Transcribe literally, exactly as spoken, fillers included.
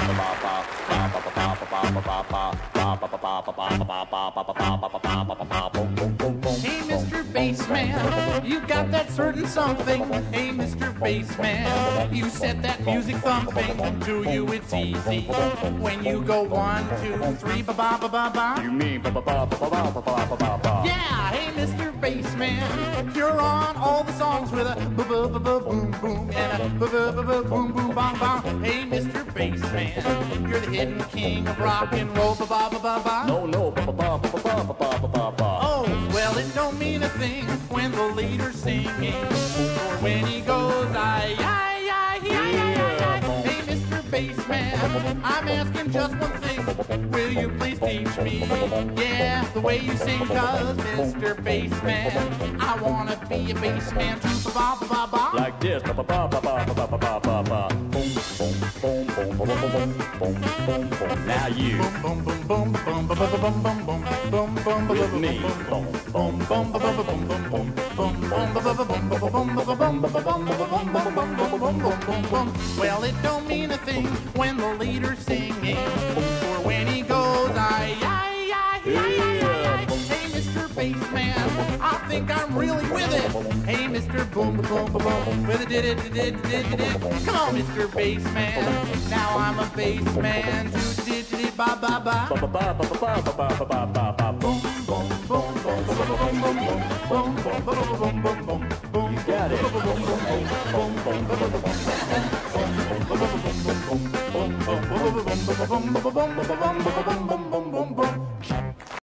Hey, Mister Bassman, you got that certain something. Hey, Mister Bassman, you set that music thumping. To you it's easy when you go one, two, three, ba ba ba ba ba. You mean ba ba ba ba ba ba ba ba ba? Yeah, hey, Mister Bassman, you're on all the songs with a ba ba ba ba boom boom and a ba ba ba ba boom boom bong bong. Hey, Mister Bassman, you're the hidden king of rock and roll, ba ba ba ba ba. No, no, ba ba ba ba ba ba ba ba ba. Oh, well, it don't mean a thing when the leader's singing, or when he goes, ay, ay, ay, ay, ay, ay, ay. Hey, Mister Bassman, I'm asking just one thing. Will you please teach me? Yeah, the way you sing, cause Mister Bassman, I wanna be a bassman too, ba ba ba ba. Like this, ba ba ba ba ba ba ba ba ba ba. Boom, boom, boom, boom, boom, boom, boom, boom, boom. Now you. Boom, boom, boom, boom, boom, boom, boom, boom, boom, boom, boom, With boom, me. boom, boom, boom, boom, boom, boom, boom, boom, well, it don't mean a thing when the leader's singing, or when he goes, ay, ay, ay, ay, ay, ay, ay. Hey, Mister Bassman, I think I'm really with it. Hey, Mister Boom, boom, boom, boom, with it, did it, did it, did it, did it. Come on, Mister Bassman, now I'm a bassman, do did did ba ba ba. Ba ba ba ba ba ba ba ba ba ba. Boom, boom, boom, boom, boom, boom, boom, boom, boom, boom, boom, boom, boom. You got it. Boom, boom, boom, boom, boom.